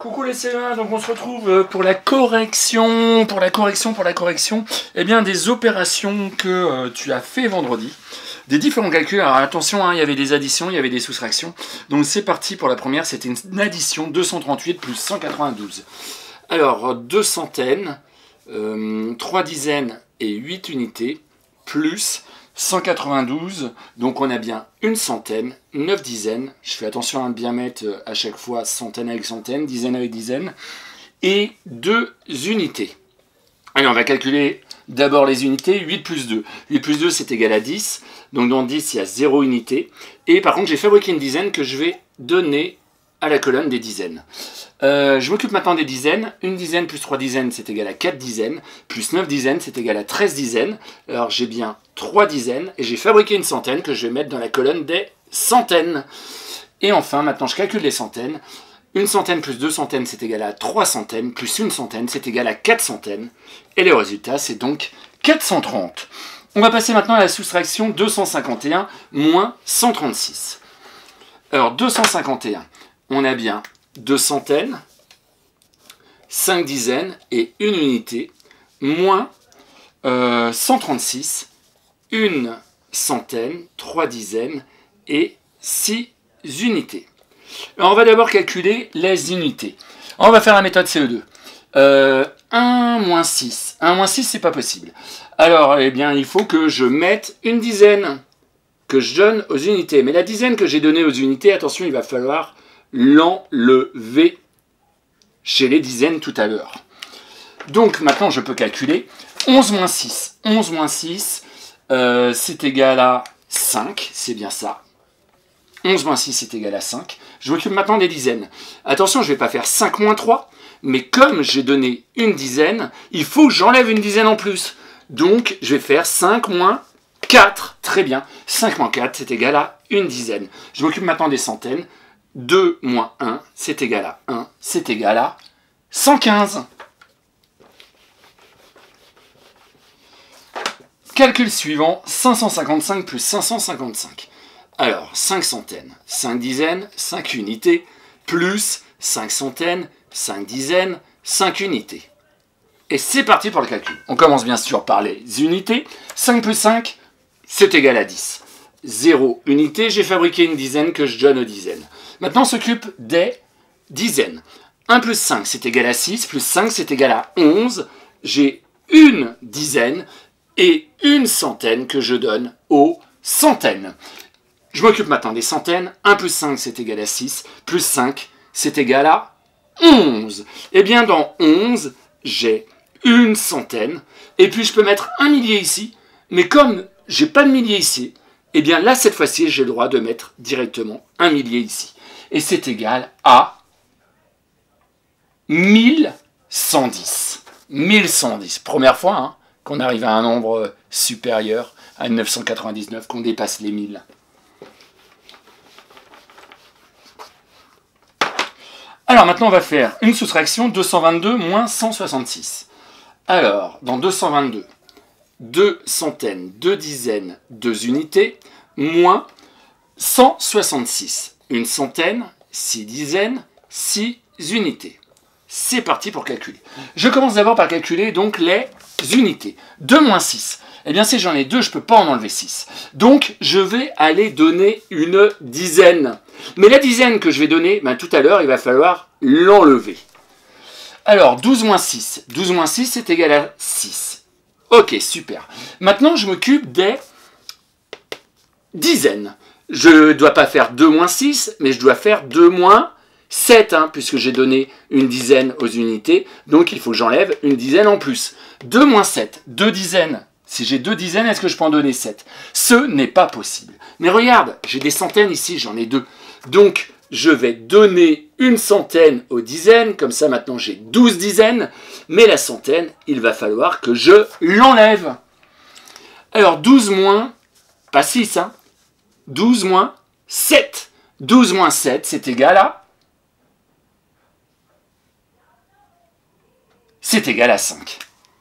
Coucou les CE1, donc on se retrouve pour la correction, eh bien des opérations que tu as fait vendredi, des différents calculs. Alors attention, hein, il y avait des additions, il y avait des soustractions. Donc c'est parti pour la première, c'était une addition 238 plus 192. Alors 2 centaines, 3 dizaines et 8 unités, plus 192, donc on a bien une centaine, 9 dizaines, je fais attention à bien mettre à chaque fois centaine avec centaine, dizaine avec dizaine, et 2 unités. Allez, on va calculer d'abord les unités, 8 plus 2. 8 plus 2 c'est égal à 10, donc dans 10 il y a 0 unité, et par contre j'ai fabriqué une dizaine que je vais donner à la colonne des dizaines. Je m'occupe maintenant des dizaines. Une dizaine plus 3 dizaines, c'est égal à 4 dizaines. Plus 9 dizaines, c'est égal à 13 dizaines. Alors j'ai bien 3 dizaines. Et j'ai fabriqué une centaine que je vais mettre dans la colonne des centaines. Et enfin, maintenant je calcule les centaines. Une centaine plus 2 centaines, c'est égal à 3 centaines. Plus une centaine, c'est égal à 4 centaines. Et le résultat, c'est donc 430. On va passer maintenant à la soustraction 251 moins 136. Alors 251, on a bien 2 centaines, 5 dizaines et une unité, moins 136, une centaine, 3 dizaines et 6 unités. Alors on va d'abord calculer les unités. Alors, on va faire la méthode CE2. 1 moins 6. 1 moins 6, c'est pas possible. Alors, eh bien, il faut que je mette une dizaine que je donne aux unités. Mais la dizaine que j'ai donnée aux unités, attention, il va falloir l'enlever chez les dizaines tout à l'heure. Donc maintenant je peux calculer 11 moins 6. 11 moins 6, c'est égal à 5, c'est bien ça. 11 moins 6 c'est égal à 5. Je m'occupe maintenant des dizaines. Attention, je ne vais pas faire 5 moins 3, mais comme j'ai donné une dizaine, il faut que j'enlève une dizaine en plus. Donc je vais faire 5 moins 4. Très bien. 5 moins 4, c'est égal à une dizaine. Je m'occupe maintenant des centaines. 2 moins 1, c'est égal à 1, c'est égal à 115. Calcul suivant, 555 plus 555. Alors, 5 centaines, 5 dizaines, 5 unités, plus 5 centaines, 5 dizaines, 5 unités. Et c'est parti pour le calcul. On commence bien sûr par les unités. 5 plus 5, c'est égal à 10. 0 unité, j'ai fabriqué une dizaine que je donne aux dizaines. Maintenant, on s'occupe des dizaines. 1 plus 5, c'est égal à 6, plus 5, c'est égal à 11. J'ai une dizaine et une centaine que je donne aux centaines. Je m'occupe maintenant des centaines. 1 plus 5, c'est égal à 6, plus 5, c'est égal à 11. Eh bien, dans 11, j'ai une centaine. Et puis, je peux mettre un millier ici. Mais comme j'ai pas de millier ici, eh bien là, cette fois-ci, j'ai le droit de mettre directement un millier ici. Et c'est égal à 1110. 1110. Première fois hein, qu'on arrive à un nombre supérieur à 999, qu'on dépasse les 1000. Alors maintenant, on va faire une soustraction 222 moins 166. Alors, dans 222, 2 centaines, 2 dizaines, 2 unités, moins 166. Une centaine, 6 dizaines, 6 unités. C'est parti pour calculer. Je commence d'abord par calculer donc les unités. 2 moins 6. Eh bien si j'en ai 2, je ne peux pas en enlever 6. Donc je vais aller donner une dizaine. Mais la dizaine que je vais donner, ben, tout à l'heure, il va falloir l'enlever. Alors 12 moins 6. 12 moins 6, c'est égal à 6. Ok, super. Maintenant, je m'occupe des dizaines. Je ne dois pas faire 2 moins 6, mais je dois faire 2 moins 7, hein, puisque j'ai donné une dizaine aux unités. Donc, il faut que j'enlève une dizaine en plus. 2 moins 7, 2 dizaines. Si j'ai 2 dizaines, est-ce que je peux en donner 7? Ce n'est pas possible. Mais regarde, j'ai des centaines ici, j'en ai 2. Donc, je vais donner une centaine aux dizaines. Comme ça, maintenant, j'ai 12 dizaines. Mais la centaine, il va falloir que je l'enlève. Alors, 12 moins, pas 6, hein. 12 moins 7. 12 moins 7, c'est égal à... C'est égal à 5.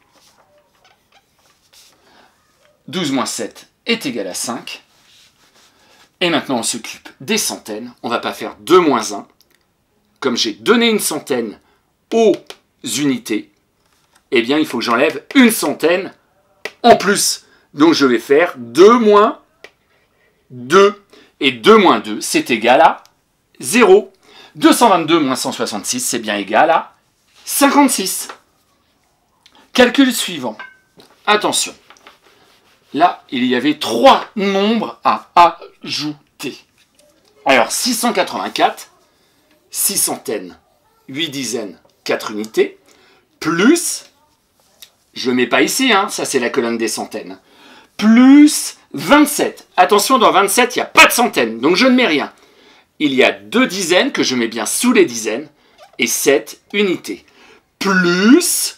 12 moins 7 est égal à 5. Et maintenant, on s'occupe des centaines. On ne va pas faire 2 moins 1. comme j'ai donné une centaine aux unités, eh bien, il faut que j'enlève une centaine en plus. Donc, je vais faire 2 moins 2. Et 2 moins 2, c'est égal à 0. 222 moins 166, c'est bien égal à 56. Calcul suivant. Attention. Là, il y avait 3 nombres à ajouter. Alors, 684, 6 centaines, 8 dizaines, 4 unités, plus, je ne mets pas ici, hein, ça c'est la colonne des centaines, plus 27. Attention, dans 27, il n'y a pas de centaines, donc je ne mets rien. Il y a 2 dizaines que je mets bien sous les dizaines, et 7 unités. Plus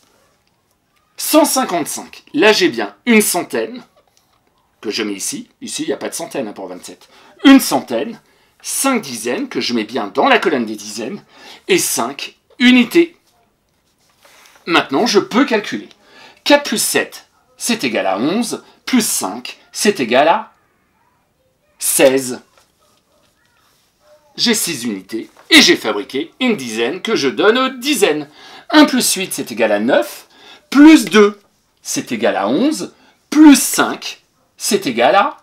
155. Là, j'ai bien une centaine, que je mets ici. Ici, il n'y a pas de centaine pour 27. Une centaine, 5 dizaines, que je mets bien dans la colonne des dizaines, et 5 unités. Maintenant, je peux calculer. 4 plus 7, c'est égal à 11, plus 5, c'est égal à 16. J'ai 6 unités, et j'ai fabriqué une dizaine que je donne aux dizaines. 1 plus 8, c'est égal à 9, plus 2, c'est égal à 11, plus 5, c'est égal à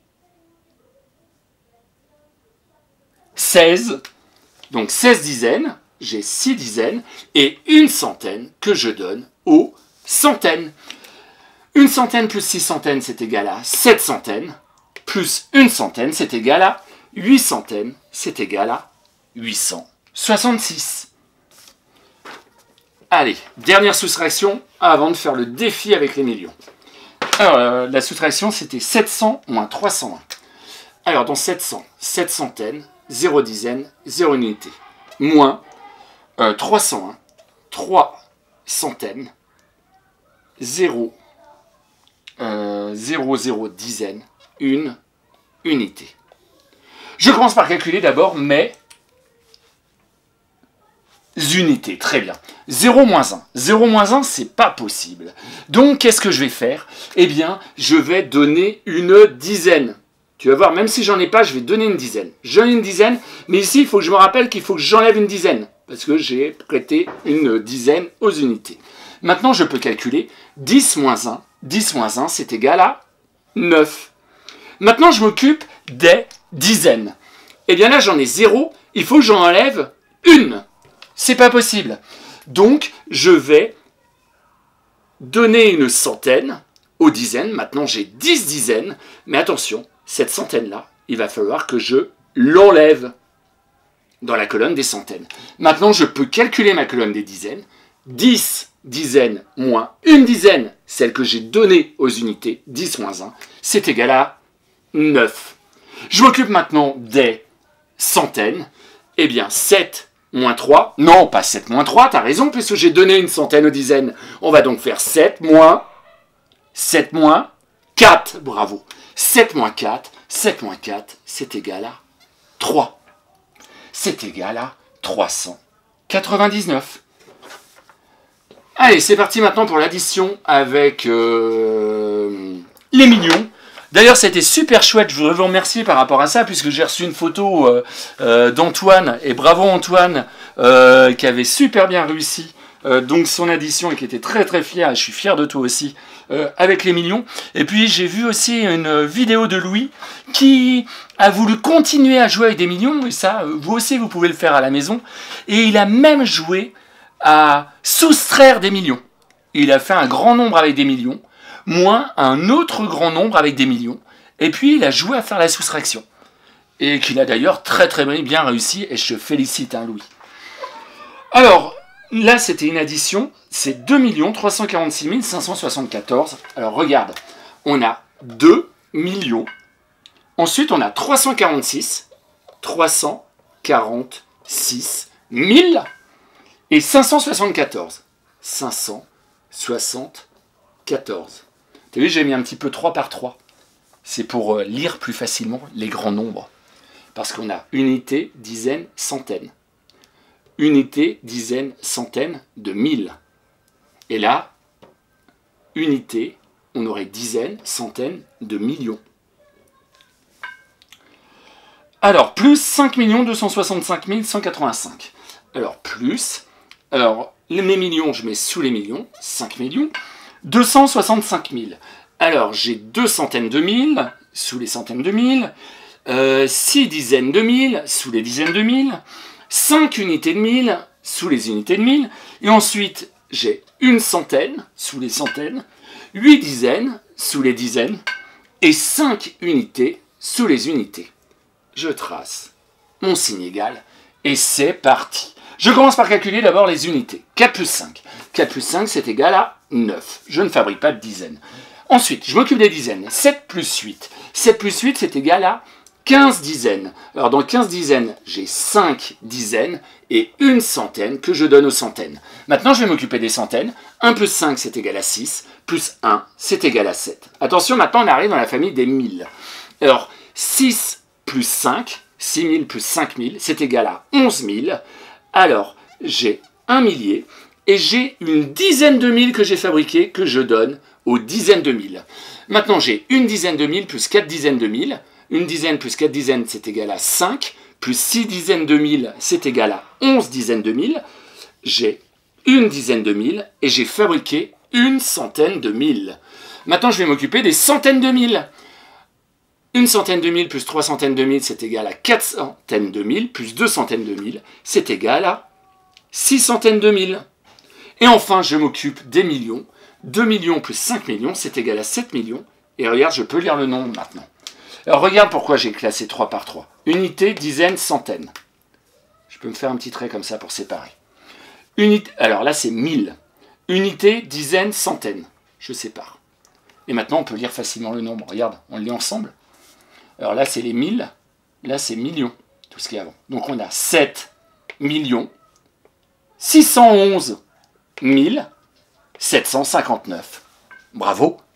16. Donc 16 dizaines, j'ai 6 dizaines, et une centaine que je donne aux centaines. Une centaine plus 6 centaines, c'est égal à 7 centaines, plus une centaine, c'est égal à 8 centaines, c'est égal à 866. Allez, dernière soustraction avant de faire le défi avec les millions. Alors, la soustraction, c'était 700 moins 301. Alors, dans 700, 7 centaines, 0 dizaines, 0 unité. Moins 301, 3 centaines, 0, 0 dizaines, 1 unité. Je commence par calculer d'abord mes unités. Très bien. 0 moins 1. 0 moins 1, c'est pas possible. Donc, qu'est-ce que je vais faire? Eh bien, je vais donner une dizaine. Tu vas voir, même si j'en ai pas, je vais donner une dizaine. J'en ai une dizaine, mais ici, il faut que je me rappelle qu'il faut que j'enlève une dizaine. Parce que j'ai prêté une dizaine aux unités. Maintenant, je peux calculer 10 moins 1. 10 moins 1, c'est égal à 9. Maintenant, je m'occupe des dizaines. Eh bien là, j'en ai 0. Il faut que j'en enlève une. C'est pas possible. Donc, je vais donner une centaine aux dizaines. Maintenant, j'ai 10 dizaines. Mais attention, cette centaine-là, il va falloir que je l'enlève dans la colonne des centaines. Maintenant, je peux calculer ma colonne des dizaines. 10 dizaines moins une dizaine, celle que j'ai donnée aux unités, 10 moins 1, c'est égal à 9. Je m'occupe maintenant des centaines. Eh bien, 7 moins 3, non, pas 7 moins 3, t'as raison, puisque j'ai donné une centaine aux dizaines. On va donc faire 7 moins 4, bravo. 7 moins 4, c'est égal à 3. C'est égal à 399. Allez, c'est parti maintenant pour l'addition avec les millions. D'ailleurs, c'était super chouette, je voudrais vous remercier par rapport à ça, puisque j'ai reçu une photo d'Antoine, et bravo Antoine, qui avait super bien réussi donc son addition et qui était très très fier, et je suis fier de toi aussi, avec les millions. Et puis j'ai vu aussi une vidéo de Louis qui a voulu continuer à jouer avec des millions, et ça, vous aussi vous pouvez le faire à la maison, et il a même joué à soustraire des millions. Il a fait un grand nombre avec des millions, moins un autre grand nombre avec des millions, et puis il a joué à faire la soustraction. Et qu'il a d'ailleurs très très bien réussi, et je te félicite, hein, Louis. Alors, là c'était une addition, c'est 2 346 574. Alors regarde, on a 2 millions, ensuite on a 346 000, et 574. 574. Tu as vu, j'ai mis un petit peu 3 par 3. C'est pour lire plus facilement les grands nombres. Parce qu'on a unité, dizaine, centaine. Unité, dizaine, centaine de 1000. Et là, unité, on aurait dizaine, centaine de millions. Alors, plus 5 265 185. Alors, plus. Alors, mes millions, je mets sous les millions. 5 millions. 265 000. Alors, j'ai 2 centaines de mille, sous les centaines de mille. 6 dizaines de mille, sous les dizaines de mille. 5 unités de mille, sous les unités de mille. Et ensuite, j'ai une centaine, sous les centaines. 8 dizaines, sous les dizaines. Et 5 unités, sous les unités. Je trace mon signe égal. Et c'est parti. Je commence par calculer d'abord les unités. 4 plus 5. 4 plus 5, c'est égal à 9. Je ne fabrique pas de dizaines. Ensuite, je m'occupe des dizaines. 7 plus 8. 7 plus 8, c'est égal à 15 dizaines. Alors, dans 15 dizaines, j'ai 5 dizaines et une centaine que je donne aux centaines. Maintenant, je vais m'occuper des centaines. 1 plus 5, c'est égal à 6. Plus 1, c'est égal à 7. Attention, maintenant, on arrive dans la famille des 1000. Alors, 6 plus 5, 6000 plus 5000, c'est égal à 11 000. Alors, j'ai un millier et j'ai une dizaine de mille que j'ai fabriqué que je donne aux dizaines de mille. Maintenant, j'ai une dizaine de mille plus 4 dizaines de mille. Une dizaine plus 4 dizaines, c'est égal à 5. Plus 6 dizaines de mille, c'est égal à 11 dizaines de mille. J'ai une dizaine de mille et j'ai fabriqué une centaine de mille. Maintenant, je vais m'occuper des centaines de mille. Une centaine de mille plus 3 centaines de mille, c'est égal à 4 centaines de mille, plus 2 centaines de mille, c'est égal à 6 centaines de mille. Et enfin, je m'occupe des millions. 2 millions plus 5 millions, c'est égal à 7 millions. Et regarde, je peux lire le nombre maintenant. Alors, regarde pourquoi j'ai classé 3 par 3. Unité, dizaine, centaine. Je peux me faire un petit trait comme ça pour séparer. Unité, alors là, c'est 1000. Unité, dizaine, centaine. Je sépare. Et maintenant, on peut lire facilement le nombre. Regarde, on le lit ensemble. Alors là, c'est les 1000. Là, c'est millions. Tout ce qu'il y a avant. Donc, on a 7 millions 611 759. Bravo!